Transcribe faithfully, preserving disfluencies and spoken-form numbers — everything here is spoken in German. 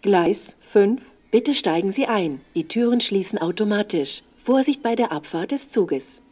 Gleis fünf. Bitte steigen Sie ein. Die Türen schließen automatisch. Vorsicht bei der Abfahrt des Zuges.